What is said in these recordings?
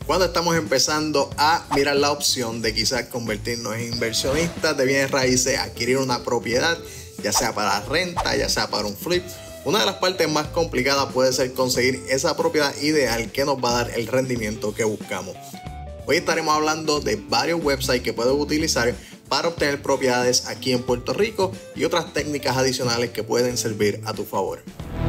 cuando estamos empezando a mirar la opción de quizás convertirnos en inversionistas de bienes raíces, adquirir una propiedad, ya sea para renta, ya sea para un flip. Una de las partes más complicadas puede ser conseguir esa propiedad ideal que nos va a dar el rendimiento que buscamos. Hoy estaremos hablando de varios websites que puedes utilizar para obtener propiedades aquí en Puerto Rico y otras técnicas adicionales que pueden servir a tu favor.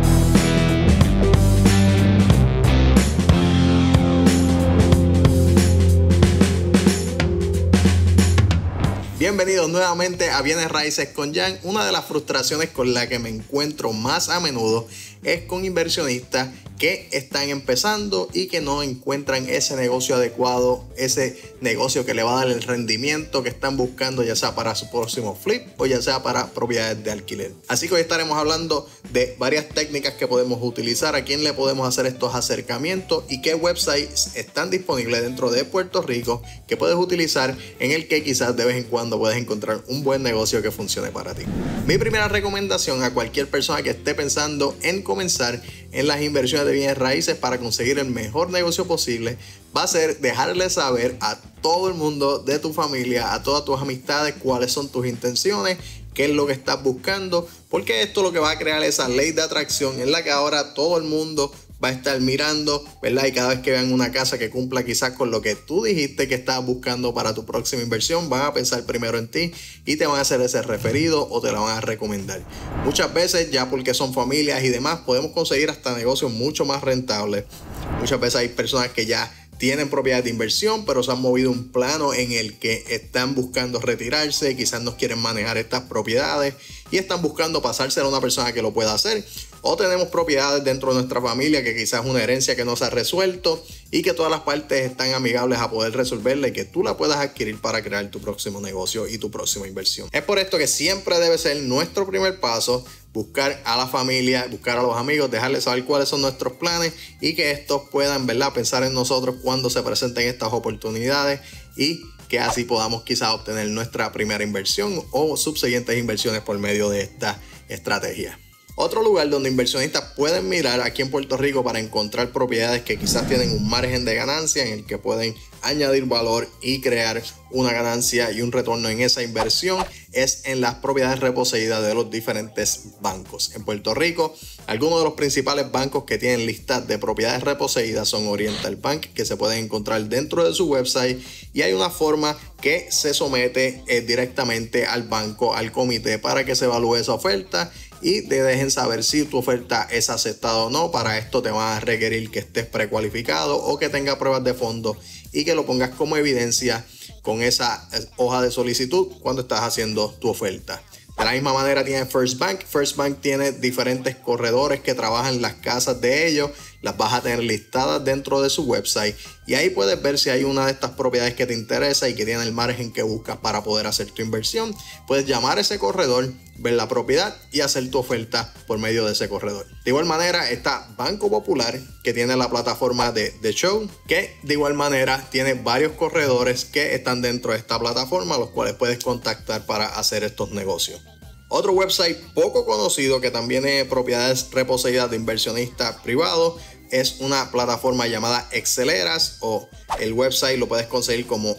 Bienvenidos nuevamente a Bienes Raíces con Jan. Una de las frustraciones con la que me encuentro más a menudo es con inversionistas que están empezando y que no encuentran ese negocio adecuado, ese negocio que le va a dar el rendimiento que están buscando, ya sea para su próximo flip o ya sea para propiedades de alquiler. Así que hoy estaremos hablando de varias técnicas que podemos utilizar, a quién le podemos hacer estos acercamientos y qué websites están disponibles dentro de Puerto Rico que puedes utilizar, en el que quizás de vez en cuando puedes encontrar un buen negocio que funcione para ti. Mi primera recomendación a cualquier persona que esté pensando en comenzar en las inversiones de bienes raíces para conseguir el mejor negocio posible va a ser dejarle saber a todo el mundo de tu familia, a todas tus amistades, cuáles son tus intenciones, qué es lo que estás buscando, porque esto lo que va a crear esa ley de atracción en la que ahora todo el mundo va a estar mirando, ¿verdad? Y cada vez que vean una casa que cumpla quizás con lo que tú dijiste que estabas buscando para tu próxima inversión, van a pensar primero en ti y te van a hacer ese referido o te la van a recomendar. Muchas veces, ya porque son familias y demás, podemos conseguir hasta negocios mucho más rentables. Muchas veces hay personas que ya tienen propiedades de inversión, pero se han movido un plano en el que están buscando retirarse, quizás no quieren manejar estas propiedades y están buscando pasársela a una persona que lo pueda hacer. O tenemos propiedades dentro de nuestra familia que quizás es una herencia que no se ha resuelto y que todas las partes están amigables a poder resolverla y que tú la puedas adquirir para crear tu próximo negocio y tu próxima inversión. Es por esto que siempre debe ser nuestro primer paso buscar a la familia, buscar a los amigos, dejarles saber cuáles son nuestros planes y que estos puedan, ¿verdad?, pensar en nosotros cuando se presenten estas oportunidades y que así podamos quizás obtener nuestra primera inversión o subsiguientes inversiones por medio de esta estrategia. Otro lugar donde inversionistas pueden mirar aquí en Puerto Rico para encontrar propiedades que quizás tienen un margen de ganancia en el que pueden añadir valor y crear una ganancia y un retorno en esa inversión es en las propiedades reposeídas de los diferentes bancos. En Puerto Rico, algunos de los principales bancos que tienen listas de propiedades reposeídas son Oriental Bank, que se pueden encontrar dentro de su website, y hay una forma que se somete directamente al banco, al comité, para que se evalúe esa oferta y te dejen saber si tu oferta es aceptada o no. Para esto te van a requerir que estés precualificado o que tenga pruebas de fondo y que lo pongas como evidencia con esa hoja de solicitud cuando estás haciendo tu oferta. De la misma manera tiene First Bank. First Bank tiene diferentes corredores que trabajan las casas de ellos. Las vas a tener listadas dentro de su website y ahí puedes ver si hay una de estas propiedades que te interesa y que tiene el margen que buscas para poder hacer tu inversión. Puedes llamar a ese corredor, ver la propiedad y hacer tu oferta por medio de ese corredor. De igual manera está Banco Popular, que tiene la plataforma de The Show, que de igual manera tiene varios corredores que están dentro de esta plataforma, los cuales puedes contactar para hacer estos negocios. Otro website poco conocido que también tiene propiedades reposeídas de inversionistas privados es una plataforma llamada Exceleras, o el website lo puedes conseguir como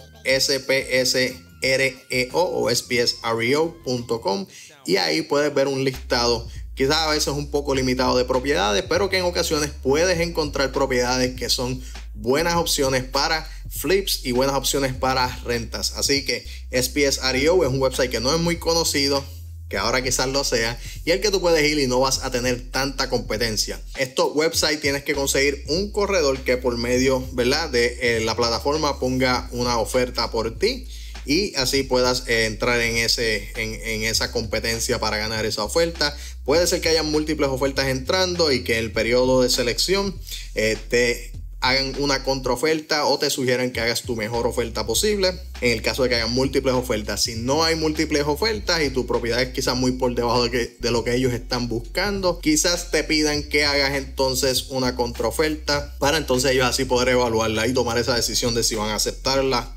spsreo o spsreo.com, y ahí puedes ver un listado quizás a veces un poco limitado de propiedades, pero que en ocasiones puedes encontrar propiedades que son buenas opciones para flips y buenas opciones para rentas. Así que SPSREO es un website que no es muy conocido, que ahora quizás lo sea, y el que tú puedes ir y no vas a tener tanta competencia. Estos websites tienes que conseguir un corredor que por medio, ¿verdad?, de la plataforma ponga una oferta por ti y así puedas entrar en esa competencia para ganar esa oferta. Puede ser que haya múltiples ofertas entrando y que el periodo de selección te hagan una contraoferta o te sugieran que hagas tu mejor oferta posible. En el caso de que hagan múltiples ofertas, si no hay múltiples ofertas y tu propiedad es quizás muy por debajo de lo que ellos están buscando, quizás te pidan que hagas entonces una contraoferta para entonces ellos así poder evaluarla y tomar esa decisión de si van a aceptarla o no.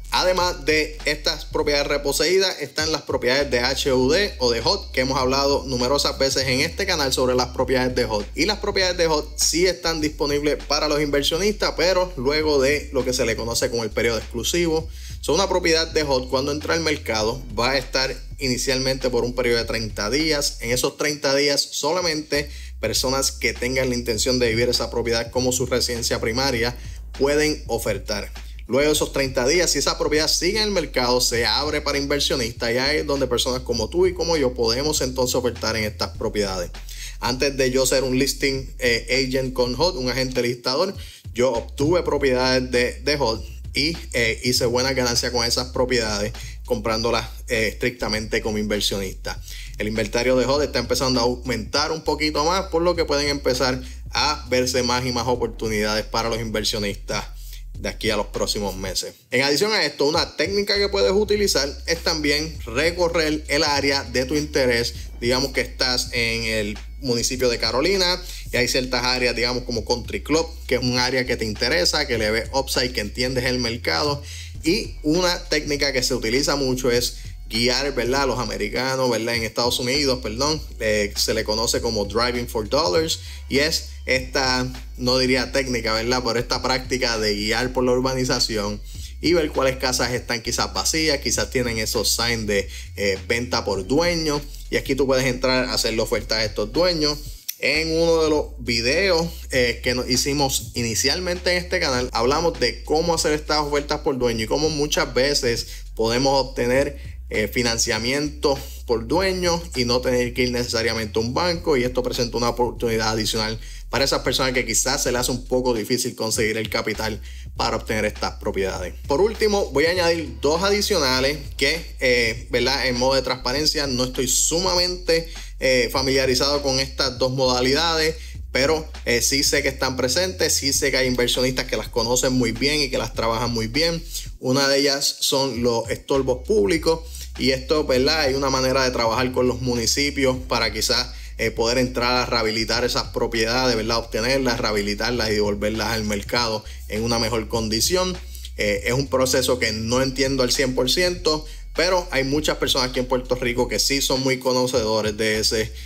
Además de estas propiedades reposeídas, están las propiedades de HUD o de HOT, que hemos hablado numerosas veces en este canal sobre las propiedades de HOT. Y las propiedades de HOT sí están disponibles para los inversionistas, pero luego de lo que se le conoce como el periodo exclusivo. Una propiedad de HOT, cuando entra al mercado, va a estar inicialmente por un periodo de 30 días. En esos 30 días solamente personas que tengan la intención de vivir esa propiedad como su residencia primaria pueden ofertar. Luego de esos 30 días, si esa propiedad sigue en el mercado, se abre para inversionistas, y ahí es donde personas como tú y como yo podemos entonces ofertar en estas propiedades. Antes de yo ser un listing agent con HOT, un agente listador, yo obtuve propiedades de HOT y hice buena ganancia con esas propiedades comprándolas estrictamente como inversionista. El inventario de HOT está empezando a aumentar un poquito más, por lo que pueden empezar a verse más y más oportunidades para los inversionistas de aquí a los próximos meses. En adición a esto, una técnica que puedes utilizar es también recorrer el área de tu interés. Digamos que estás en el municipio de Carolina y hay ciertas áreas, digamos como Country Club, que es un área que te interesa, que le ves upside, que entiendes el mercado. Y una técnica que se utiliza mucho es guiar, ¿verdad?, a los americanos, ¿verdad?, en Estados Unidos, se le conoce como driving for dollars, y es esta, no diría técnica, ¿verdad?, pero esta práctica de guiar por la urbanización y ver cuáles casas están quizás vacías, quizás tienen esos signs de venta por dueño, y aquí tú puedes entrar a hacerle ofertas a estos dueños. En uno de los videos que nos hicimos inicialmente en este canal, hablamos de cómo hacer estas ofertas por dueño y cómo muchas veces podemos obtener financiamiento por dueño y no tener que ir necesariamente a un banco, y esto presenta una oportunidad adicional para esas personas que quizás se les hace un poco difícil conseguir el capital para obtener estas propiedades. Por último, voy a añadir dos adicionales que, ¿verdad?, en modo de transparencia no estoy sumamente familiarizado con estas dos modalidades, pero sí sé que están presentes, sí sé que hay inversionistas que las conocen muy bien y que las trabajan muy bien. Una de ellas son los estorbos públicos, y esto, ¿verdad?, hay una manera de trabajar con los municipios para quizás poder entrar a rehabilitar esas propiedades, ¿verdad?, obtenerlas, rehabilitarlas y devolverlas al mercado en una mejor condición. Es un proceso que no entiendo al 100%, pero hay muchas personas aquí en Puerto Rico que sí son muy conocedores de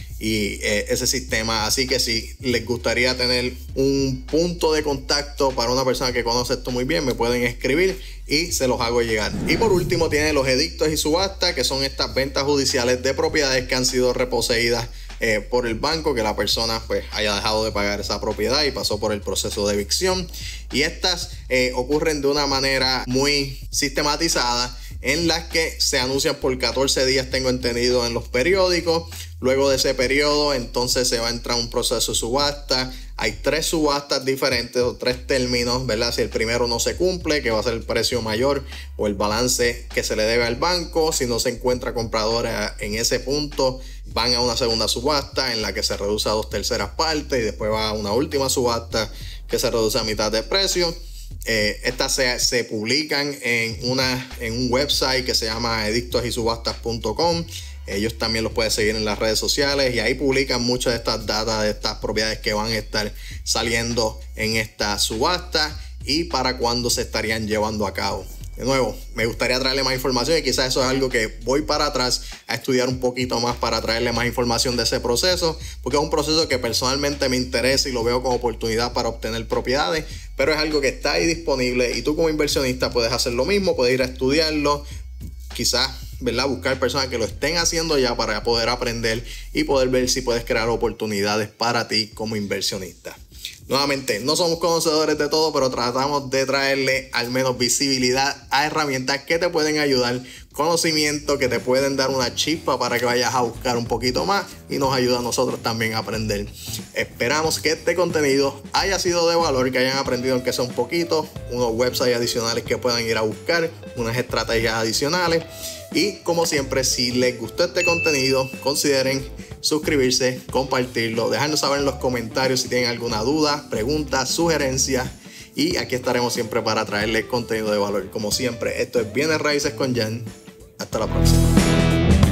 ese sistema. Así que si les gustaría tener un punto de contacto para una persona que conoce esto muy bien, me pueden escribir y se los hago llegar. Y por último tiene los edictos y subastas, que son estas ventas judiciales de propiedades que han sido reposeídas por el banco, que la persona pues haya dejado de pagar esa propiedad y pasó por el proceso de evicción. Y estas ocurren de una manera muy sistematizada, en las que se anuncian por 14 días, tengo entendido, en los periódicos. Luego de ese periodo, entonces se va a entrar un proceso de subasta. Hay 3 subastas diferentes o 3 términos, ¿verdad? Si el primero no se cumple, que va a ser el precio mayor o el balance que se le debe al banco. Si no se encuentra compradores en ese punto, van a una segunda subasta en la que se reduce a 2/3 partes, y después va a una última subasta que se reduce a mitad de precio. Estas se publican en un website que se llama edictosySubastas.com. Ellos también los pueden seguir en las redes sociales, y ahí publican muchas de estas datas de estas propiedades que van a estar saliendo en esta subasta y para cuándo se estarían llevando a cabo. De nuevo, me gustaría traerle más información, y quizás eso es algo que voy para atrás a estudiar un poquito más para traerle más información de ese proceso, porque es un proceso que personalmente me interesa y lo veo como oportunidad para obtener propiedades, pero es algo que está ahí disponible, y tú como inversionista puedes hacer lo mismo, puedes ir a estudiarlo, quizás, ¿verdad?, buscar personas que lo estén haciendo ya para poder aprender y poder ver si puedes crear oportunidades para ti como inversionista. Nuevamente, no somos conocedores de todo, pero tratamos de traerle al menos visibilidad a herramientas que te pueden ayudar, conocimiento que te pueden dar una chispa para que vayas a buscar un poquito más, y nos ayuda a nosotros también a aprender. Esperamos que este contenido haya sido de valor, que hayan aprendido aunque sea un poquito, unos websites adicionales que puedan ir a buscar, unas estrategias adicionales. Y como siempre, si les gustó este contenido, consideren suscribirse, compartirlo, dejarnos saber en los comentarios si tienen alguna duda, pregunta, sugerencia, y aquí estaremos siempre para traerles contenido de valor. Como siempre, esto es Bienes Raíces con Jan. Hasta la próxima.